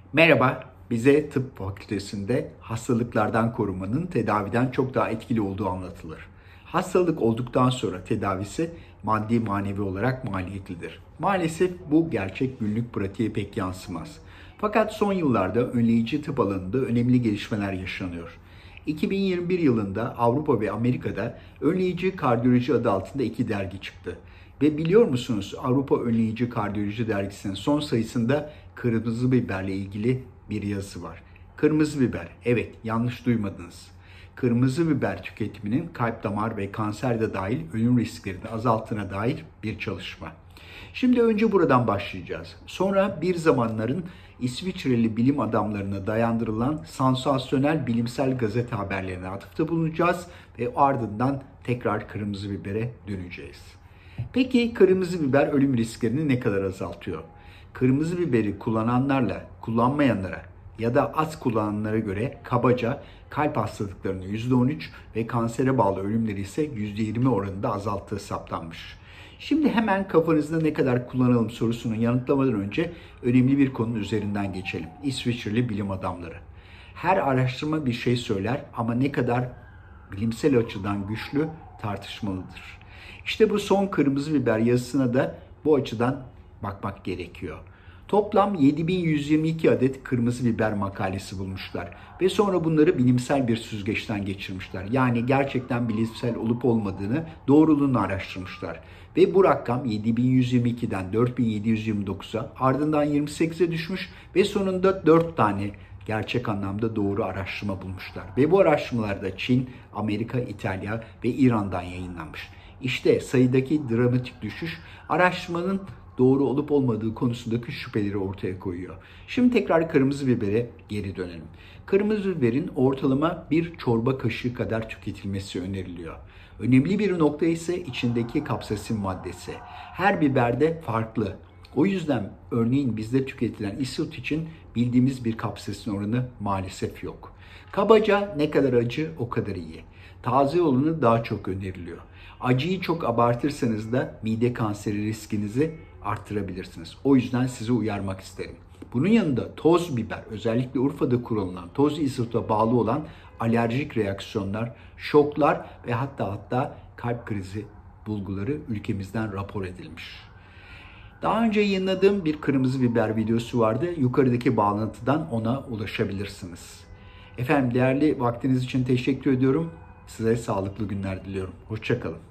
Merhaba, bize tıp fakültesinde hastalıklardan korunmanın tedaviden çok daha etkili olduğu anlatılır. Hastalık olduktan sonra tedavisi maddi manevi olarak maliyetlidir. Maalesef bu gerçek günlük pratiğe pek yansımaz. Fakat son yıllarda önleyici tıp alanında önemli gelişmeler yaşanıyor. 2021 yılında Avrupa ve Amerika'da önleyici kardiyoloji adı altında iki dergi çıktı. Ve biliyor musunuz Avrupa Önleyici Kardiyoloji dergisinin son sayısında kırmızı biberle ilgili bir yazı var. Kırmızı biber, evet yanlış duymadınız. Kırmızı biber tüketiminin kalp damar ve kanser de dahil ölüm risklerini azalttığına dair bir çalışma. Şimdi önce buradan başlayacağız. Sonra bir zamanların İsviçreli bilim adamlarına dayandırılan sansasyonel bilimsel gazete haberlerine atıfta bulunacağız ve ardından tekrar kırmızı bibere döneceğiz. Peki kırmızı biber ölüm risklerini ne kadar azaltıyor? Kırmızı biberi kullananlarla kullanmayanlara ya da az kullananlara göre kabaca kalp hastalıklarını %13 ve kansere bağlı ölümleri ise %20 oranında azalttığı saptanmış. Şimdi hemen kafanızda ne kadar kullanalım sorusunu yanıtlamadan önce önemli bir konunun üzerinden geçelim. İsviçreli bilim adamları. Her araştırma bir şey söyler ama ne kadar bilimsel açıdan güçlü tartışmalıdır. İşte bu son kırmızı biber yazısına da bu açıdan bakmak gerekiyor. Toplam 7122 adet kırmızı biber makalesi bulmuşlar ve sonra bunları bilimsel bir süzgeçten geçirmişler. Yani gerçekten bilimsel olup olmadığını, doğruluğunu araştırmışlar. Ve bu rakam 7122'den 4729'a ardından 28'e düşmüş ve sonunda 4 tane gerçek anlamda doğru araştırma bulmuşlar. Ve bu araştırmalarda Çin, Amerika, İtalya ve İran'dan yayınlanmış. İşte sayıdaki dramatik düşüş araştırmanın doğru olup olmadığı konusundaki şüpheleri ortaya koyuyor. Şimdi tekrar kırmızı bibere geri dönelim. Kırmızı biberin ortalama bir çorba kaşığı kadar tüketilmesi öneriliyor. Önemli bir nokta ise içindeki kapsasin maddesi. Her biberde farklı. O yüzden örneğin bizde tüketilen isot için bildiğimiz bir kapsasin oranı maalesef yok. Kabaca ne kadar acı o kadar iyi. Taze olanı daha çok öneriliyor. Acıyı çok abartırsanız da mide kanseri riskinizi arttırabilirsiniz. O yüzden sizi uyarmak isterim. Bunun yanında toz biber, özellikle Urfa'da kullanılan toz isota bağlı olan alerjik reaksiyonlar, şoklar ve hatta kalp krizi bulguları ülkemizden rapor edilmiş. Daha önce yayınladığım bir kırmızı biber videosu vardı. Yukarıdaki bağlantıdan ona ulaşabilirsiniz. Efendim değerli vaktiniz için teşekkür ediyorum. Size sağlıklı günler diliyorum. Hoşça kalın.